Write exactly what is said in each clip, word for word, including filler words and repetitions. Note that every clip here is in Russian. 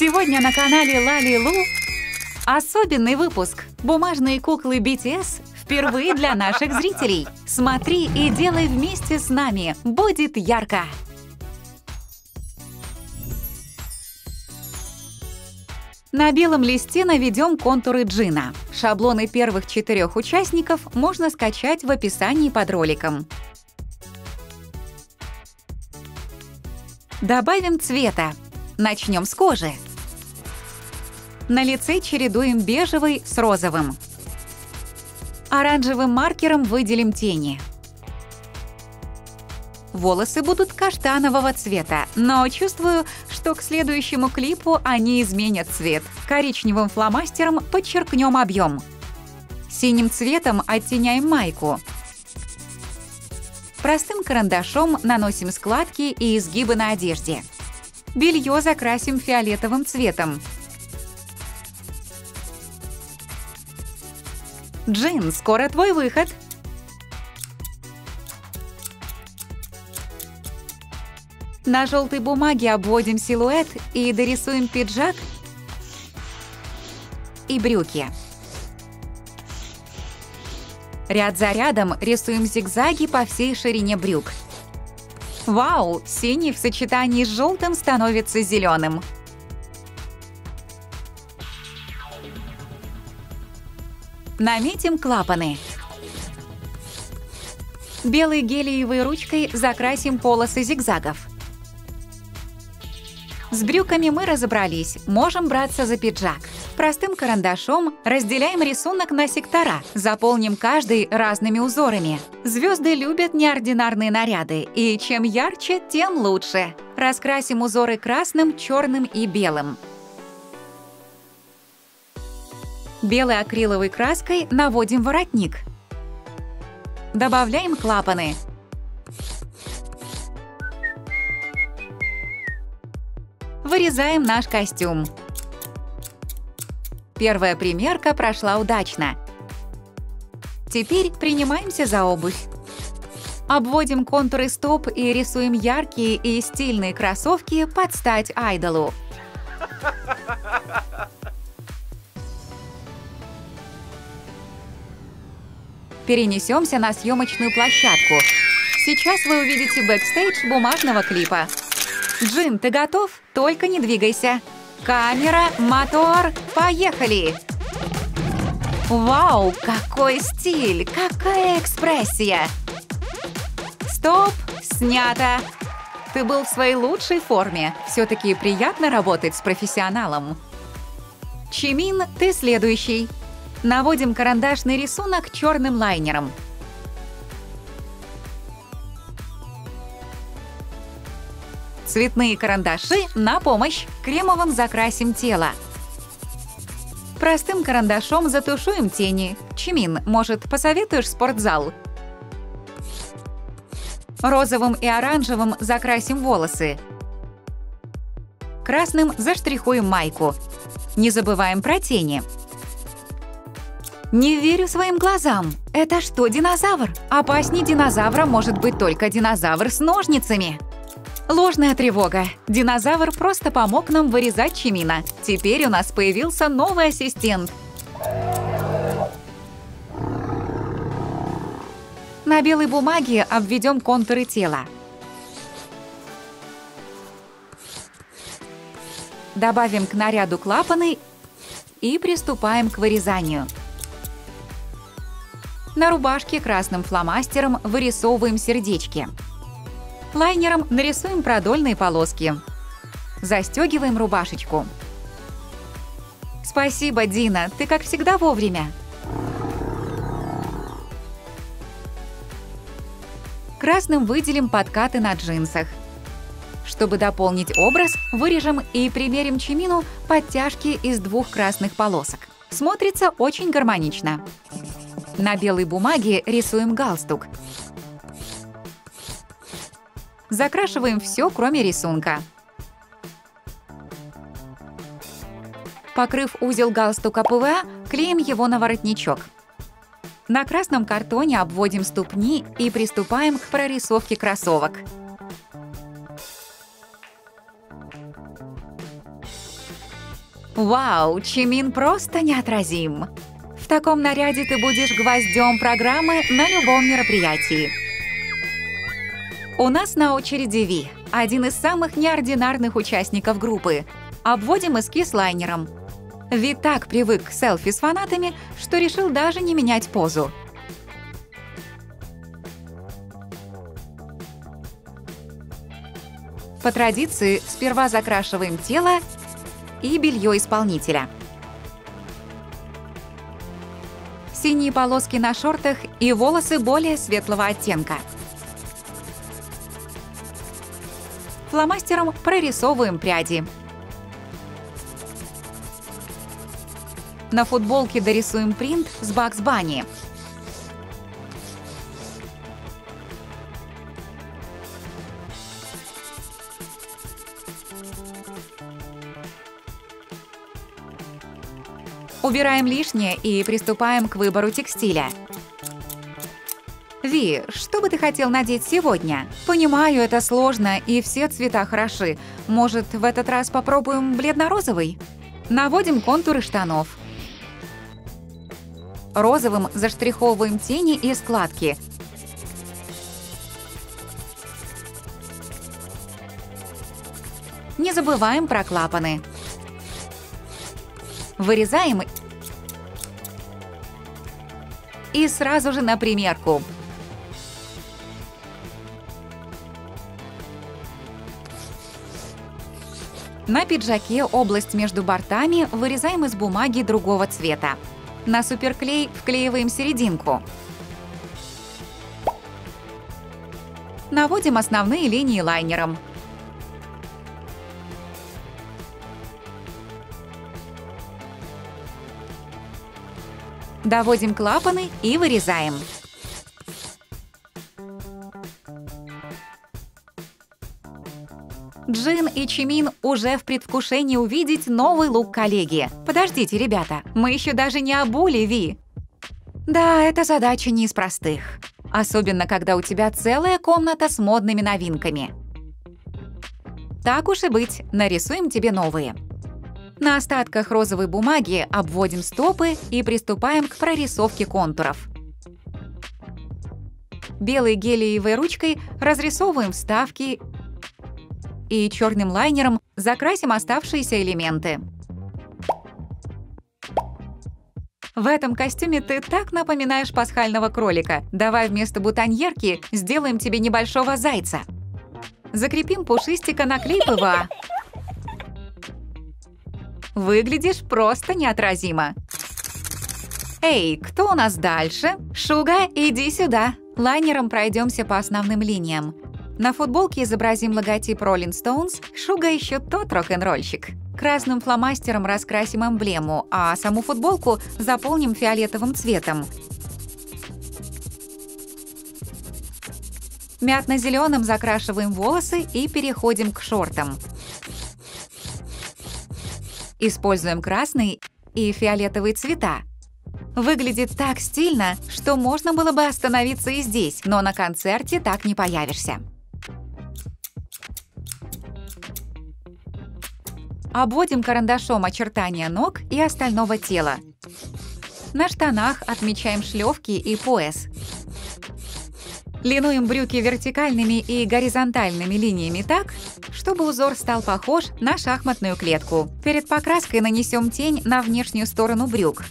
Сегодня на канале Лалилу особенный выпуск. Бумажные куклы би ти эс впервые для наших зрителей. Смотри и делай вместе с нами. Будет ярко! На белом листе наведем контуры Джина. Шаблоны первых четырех участников можно скачать в описании под роликом. Добавим цвета. Начнем с кожи. На лице чередуем бежевый с розовым. Оранжевым маркером выделим тени. Волосы будут каштанового цвета, но чувствую, что к следующему клипу они изменят цвет. Коричневым фломастером подчеркнем объем. Синим цветом оттеняем майку. Простым карандашом наносим складки и изгибы на одежде. Белье закрасим фиолетовым цветом. Джин, скоро твой выход! На желтой бумаге обводим силуэт и дорисуем пиджак и брюки. Ряд за рядом рисуем зигзаги по всей ширине брюк. Вау! Синий в сочетании с желтым становится зеленым. Наметим клапаны. Белой гелиевой ручкой закрасим полосы зигзагов. С брюками мы разобрались, можем браться за пиджак. Простым карандашом разделяем рисунок на сектора, заполним каждый разными узорами. Звезды любят неординарные наряды, и чем ярче, тем лучше. Раскрасим узоры красным, черным и белым. Белой акриловой краской наводим воротник. Добавляем клапаны. Вырезаем наш костюм. Первая примерка прошла удачно. Теперь принимаемся за обувь. Обводим контуры стоп и рисуем яркие и стильные кроссовки под стать айдолу. Перенесемся на съемочную площадку. Сейчас вы увидите бэкстейдж бумажного клипа. Джин, ты готов? Только не двигайся. Камера, мотор, поехали! Вау, какой стиль! Какая экспрессия! Стоп! Снято! Ты был в своей лучшей форме. Все-таки приятно работать с профессионалом. Чимин, ты следующий. Наводим карандашный рисунок черным лайнером. Цветные карандаши на помощь. Кремовым закрасим тело. Простым карандашом затушуем тени. Чимин, может, посоветуешь спортзал? Розовым и оранжевым закрасим волосы. Красным заштрихуем майку. Не забываем про тени. Не верю своим глазам. Это что, динозавр? Опаснее динозавра может быть только динозавр с ножницами. Ложная тревога. Динозавр просто помог нам вырезать Чимина. Теперь у нас появился новый ассистент. На белой бумаге обведем контуры тела. Добавим к наряду клапаны и приступаем к вырезанию. На рубашке красным фломастером вырисовываем сердечки. Лайнером нарисуем продольные полоски. Застегиваем рубашечку. Спасибо, Дина, ты как всегда вовремя. Красным выделим подкаты на джинсах. Чтобы дополнить образ, вырежем и примерим Чимину подтяжки из двух красных полосок. Смотрится очень гармонично. На белой бумаге рисуем галстук. Закрашиваем все, кроме рисунка. Покрыв узел галстука пэ вэ а, клеим его на воротничок. На красном картоне обводим ступни и приступаем к прорисовке кроссовок. Вау, Чимин просто неотразим! В таком наряде ты будешь гвоздем программы на любом мероприятии. У нас на очереди Ви, один из самых неординарных участников группы. Обводим эскиз лайнером. Ви так привык к селфи с фанатами, что решил даже не менять позу. По традиции, сперва закрашиваем тело и белье исполнителя. Синие полоски на шортах и волосы более светлого оттенка. Фломастером прорисовываем пряди. На футболке дорисуем принт с Бакс Банни. Убираем лишнее и приступаем к выбору текстиля. Ви, что бы ты хотел надеть сегодня? Понимаю, это сложно, и все цвета хороши. Может, в этот раз попробуем бледно-розовый? Наводим контуры штанов. Розовым заштриховываем тени и складки. Не забываем про клапаны. Вырезаем и сразу же на примерку. На пиджаке область между бортами вырезаем из бумаги другого цвета. На суперклей вклеиваем серединку. Наводим основные линии лайнером. Доводим клапаны и вырезаем. Джин и Чимин уже в предвкушении увидеть новый лук коллеги. Подождите, ребята, мы еще даже не обули Ви. Да, эта задача не из простых. Особенно, когда у тебя целая комната с модными новинками. Так уж и быть, нарисуем тебе новые. На остатках розовой бумаги обводим стопы и приступаем к прорисовке контуров. Белой гелиевой ручкой разрисовываем вставки и черным лайнером закрасим оставшиеся элементы. В этом костюме ты так напоминаешь пасхального кролика. Давай вместо бутоньерки сделаем тебе небольшого зайца. Закрепим пушистика на клей ПВА. Выглядишь просто неотразимо. Эй, кто у нас дальше? Шуга, иди сюда. Лайнером пройдемся по основным линиям. На футболке изобразим логотип Rolling Stones. Шуга еще тот рок-н-ролльщик. Красным фломастером раскрасим эмблему, а саму футболку заполним фиолетовым цветом. Мятно-зеленым закрашиваем волосы и переходим к шортам. Используем красный и фиолетовый цвета. Выглядит так стильно, что можно было бы остановиться и здесь, но на концерте так не появишься. Обводим карандашом очертания ног и остального тела. На штанах отмечаем шлёвки и пояс. Линуем брюки вертикальными и горизонтальными линиями так, чтобы узор стал похож на шахматную клетку. Перед покраской нанесем тень на внешнюю сторону брюк.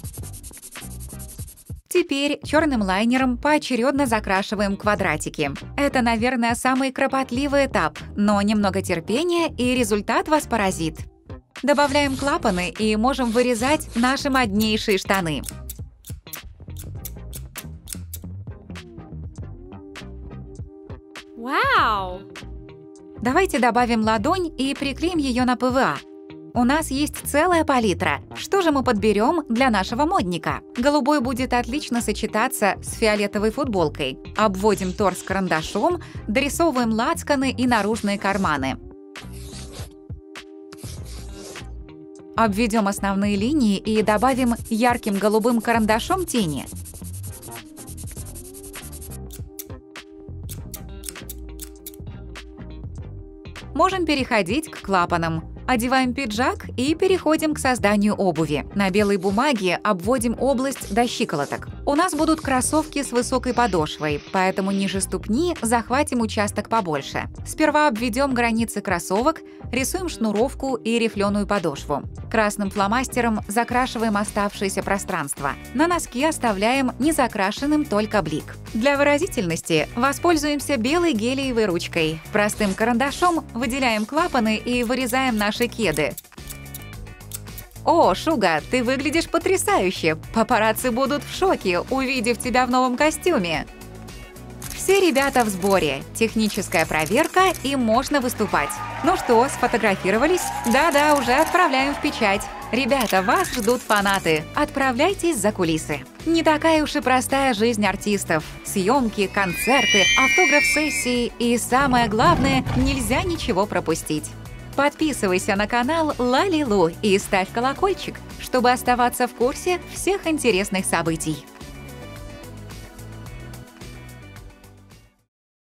Теперь черным лайнером поочередно закрашиваем квадратики. Это, наверное, самый кропотливый этап, но немного терпения, и результат вас поразит. Добавляем клапаны и можем вырезать наши моднейшие штаны. Вау! Давайте добавим ладонь и приклеим ее на ПВА. У нас есть целая палитра. Что же мы подберем для нашего модника? Голубой будет отлично сочетаться с фиолетовой футболкой. Обводим торс карандашом, дорисовываем лацканы и наружные карманы. Обведем основные линии и добавим ярким голубым карандашом тени. Можем переходить к клапанам. Одеваем пиджак и переходим к созданию обуви. На белой бумаге обводим область до щиколоток. У нас будут кроссовки с высокой подошвой, поэтому ниже ступни захватим участок побольше. Сперва обведем границы кроссовок, рисуем шнуровку и рифленую подошву. Красным фломастером закрашиваем оставшееся пространство. На носке оставляем незакрашенным только блик. Для выразительности воспользуемся белой гелиевой ручкой. Простым карандашом выделяем клапаны и вырезаем наши кеды. О, Шуга, ты выглядишь потрясающе! Папарацци будут в шоке, увидев тебя в новом костюме. Все ребята в сборе. Техническая проверка, и можно выступать. Ну что, сфотографировались? Да-да, уже отправляем в печать. Ребята, вас ждут фанаты. Отправляйтесь за кулисы. Не такая уж и простая жизнь артистов. Съемки, концерты, автограф-сессии и, самое главное, нельзя ничего пропустить. Подписывайся на канал Лалилу и ставь колокольчик, чтобы оставаться в курсе всех интересных событий.